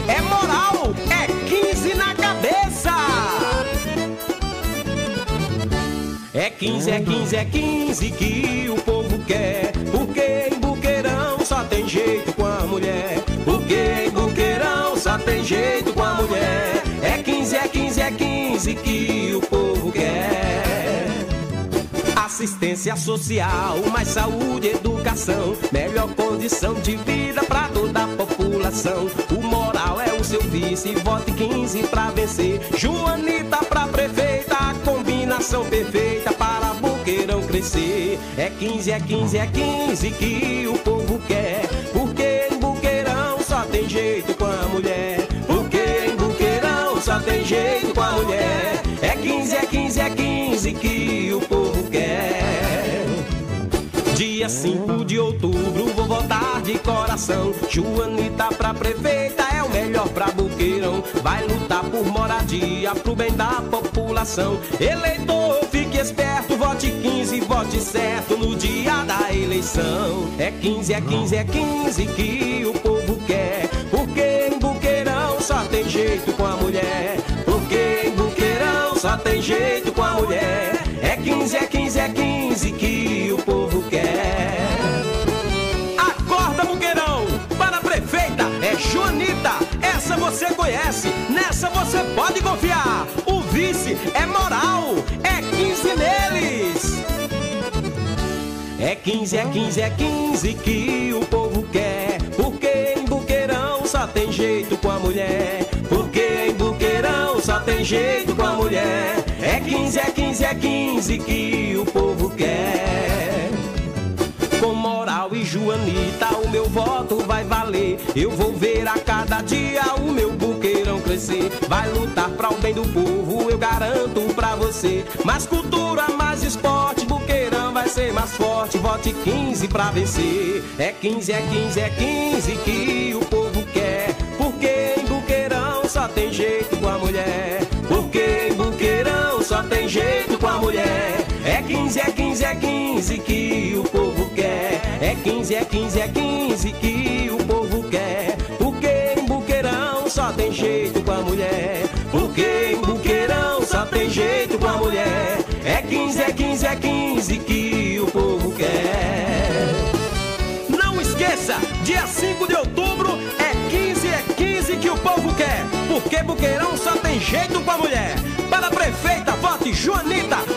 é moral, é 15 na cabeça. É 15, é 15, é 15 que o povo quer. Porque em Buqueirão só tem jeito com a mulher. Porque em Buqueirão só tem jeito com a mulher. É 15, é 15, é 15 que o povo quer. Assistência social, mais saúde, educação, melhor condição de vida pra toda a população. O moral é o seu vice, vote 15 pra vencer. Joanita pra prefeita, a combinação perfeita para Buqueirão crescer. É 15, é 15, é 15 que o povo quer. Porque em Buqueirão só tem jeito com a mulher. Porque em Buqueirão só tem jeito com a mulher. É 15, é 15, é 15 que o povo quer. Dia 5 de outubro vou votar de coração. Joanita pra prefeita é o melhor pra Buqueirão. Vai lutar por moradia, pro bem da população. Eleitor, fique esperto, vote 15, vote certo no dia da eleição. É 15, é 15, é 15 que o povo quer. Porque em Buqueirão só tem jeito com a mulher. Porque em Buqueirão só tem jeito com a mulher. É 15, é 15, é 15 que o povo quer. Acorda, Buqueirão, para a prefeita é Joanita. Essa você conhece, nessa você pode confiar. O vice é moral, é 15 neles. É 15, é 15, é 15 que o povo quer. Porque em Buqueirão só tem jeito com a mulher. Porque em Buqueirão só tem jeito com a mulher. É 15, é 15, é 15 que o povo quer. Com moral e Joanita o meu voto vai valer. Eu vou ver a cada dia o meu Buqueirão crescer. Vai lutar pra o bem do povo, eu garanto pra você. Mais cultura, mais esporte, Buqueirão vai ser mais forte. Vote 15 pra vencer. É 15, é 15, é 15 que o povo quer. Porque em Buqueirão só tem jeito com a mulher. Porque em Buqueirão só tem jeito com a mulher. É 15, é 15, é 15 que o povo quer. É 15, é 15, é 15 que o povo quer. Porque em Buqueirão só tem jeito com a mulher. Porque em Buqueirão só tem jeito com a mulher. É 15, é 15, é 15 que o povo quer. Não esqueça, dia 5 de outubro é 15 que o povo quer. Porque Buqueirão só tem jeito com a mulher. Para a prefeita, vote Joanita.